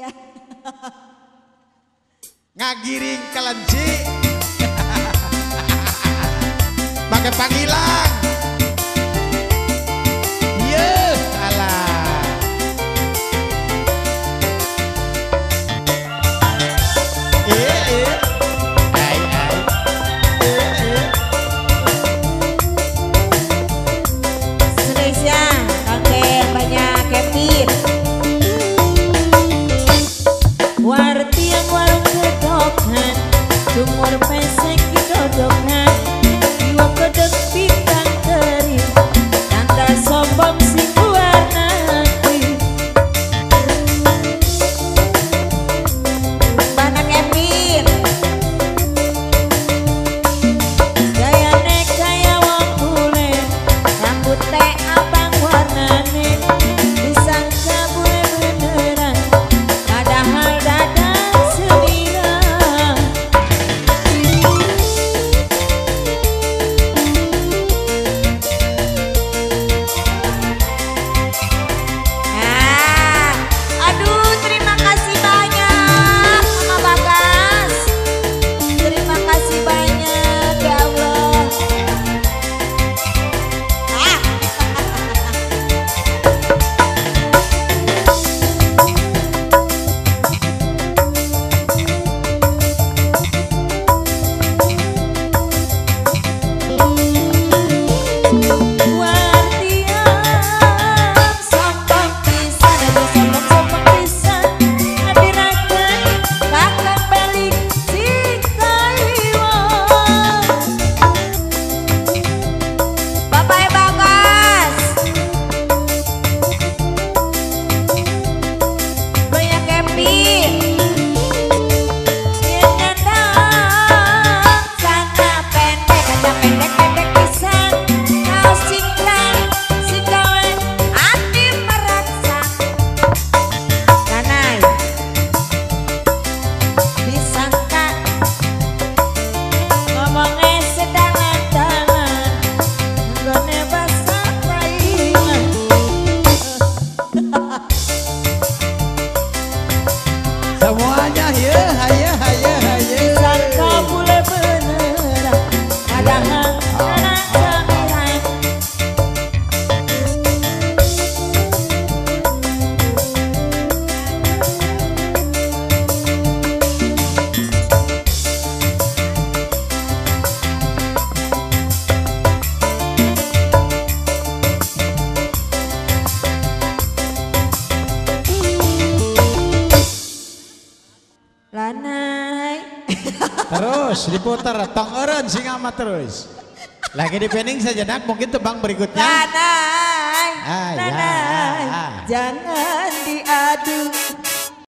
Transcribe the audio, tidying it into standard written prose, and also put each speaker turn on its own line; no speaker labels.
Iya.
Ngagiring kelenci. Pakai panggilan. Iya, alah.
Indonesia, kakek banyak kepir. Warti yang warung kedokan, sumur pesek kedodokan, jiwa kedek bintang teri, tanda sombong si warna hati. Banyak kepir, gayane kaya wong bule, rambut teh abang warnane, disangka bule beneran, padahal dadang selira. Aduh, terima kasih banyak Mama Bagas, terima kasih banyak ya Allah. Sombong pisan, aduh sombong pisan, ngadirakeun kakak balik si Taiwan. Bapak Bagas, banyak keping, yang nyandang sana pendek, kaca pendek pisan, kaos singkran, si gawe hati meraksa. Kanai, disangka ngomongnya sedangan-dangan, nggone basa paingan.
Semuanya ya, haya.
Disangka bule beneran, padahal anak samiran. Lanai.
Terus diputar tong eureun sing amat terus. Lagi di pending sejenak mungkin tebang berikutnya.
Lanai,
Ah, ya.
lanai, jangan diadu.